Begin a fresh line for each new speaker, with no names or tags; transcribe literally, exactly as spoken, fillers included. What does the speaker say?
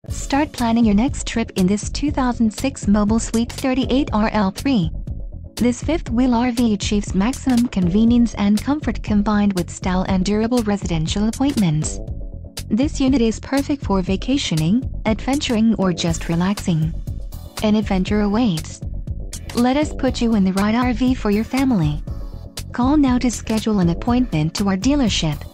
Start planning your next trip in this two thousand six Mobile Suite thirty-eight R L three. This fifth-wheel R V achieves maximum convenience and comfort combined with style and durable residential appointments. This unit is perfect for vacationing, adventuring, or just relaxing. An adventure awaits. Let us put you in the right R V for your family. Call now to schedule an appointment to our dealership.